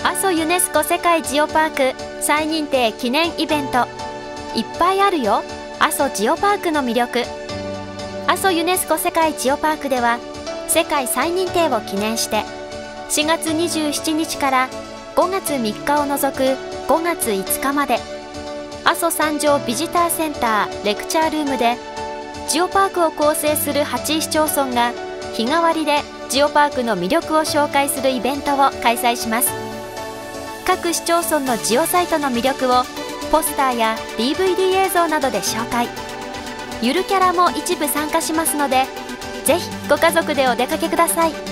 阿蘇ユネスコ世界ジオパーク再認定記念イベント。いっぱいあるよ、阿蘇ジオパークの魅力。阿蘇ユネスコ世界ジオパークでは世界再認定を記念して4月27日から5月3日を除く5月5日まで阿蘇山上ビジターセンターレクチャールームでジオパークを構成する8市町村が日替わりでジオパークの魅力を紹介するイベントを開催します。各市町村のジオサイトの魅力をポスターや DVD 映像などで紹介。ゆるキャラも一部参加しますので、ぜひご家族でお出かけください。